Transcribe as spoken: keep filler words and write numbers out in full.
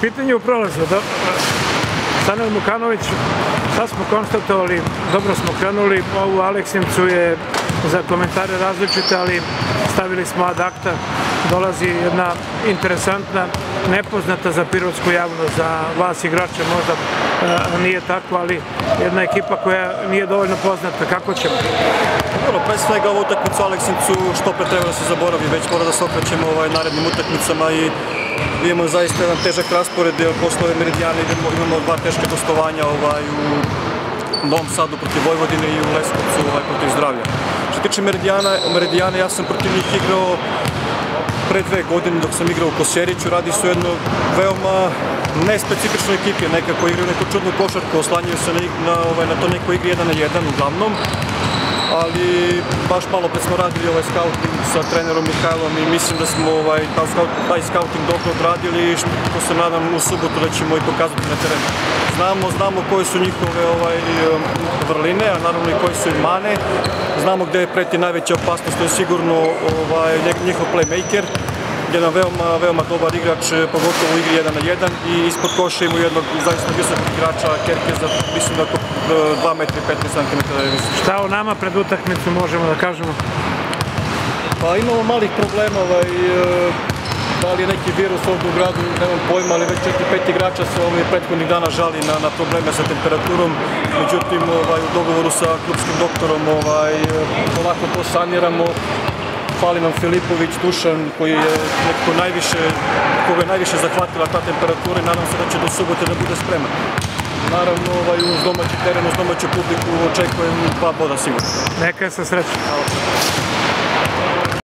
Pitanje u prolazu. Stanel Mukanović, sad smo konstatovali, dobro smo krenuli, ovu Aleksincu je za komentare različite, ali stavili smo ad acta, dolazi jedna interesantna, nepoznata za pirotsku javnost, za vas igrače možda nije tako, ali jedna ekipa koja nije dovoljno poznata. Kako ćemo? Dobro, pre svega ovu utakmicu Aleksincu što pre treba da se zaboravi, već mora da se okrećemo narednim utakmicama i imamo zaista jedan težak raspored, jer posle ove Meridijane imamo dva teške gostovanja u Novom Sadu protiv Vojvodine i u Leskovcu protiv Zdravlja. Što se tiče Meridijane, ja sam protiv njih igrao pre dve godine dok sam igrao u Kosjeriću. Radi se o jednoj veoma nespecifičnoj ekipi, nekako igraju neku čudnu košarku, oslanjaju se na to nekoj igri jedan na jedan uglavnom. Ali baš malo pre smo radili ovaj scouting sa trenerom Mihajlom i mislim da smo taj scouting dobro odradili i što se nadam u subotu da ćemo i pokazati na terenu. Znamo, znamo koje su njihove vrline, a naravno i koje su im mane. Znamo gde preti najveća opasnost, to je sigurno njihov playmaker, jedan veoma, veoma dobar igrač, pogotovo u igri jedan na jedan i ispod koša imaju jednog zaista visokog igrača, Kerkeza, mislim da oko dva metra i petnaest centimetara je visok. Šta o nama pred utakmicu možemo da kažemo? Pa imamo malih problema, da li je neki virus ovdje u gradu, nemam pojma, ali već četiri pet igrača se ovih prethodnih dana žali na probleme sa temperaturom, međutim u dogovoru sa klubskim doktorom polako to saniramo. Fali nam Filipović, Dušan, koji je nekako najviše, koga je najviše zahvatila ta temperatura i nadam se da će do subote da bude spreman. Naravno, uz domaći teren, uz domaću publiku očekujem dva boda sigurno. Neka je sa srećom.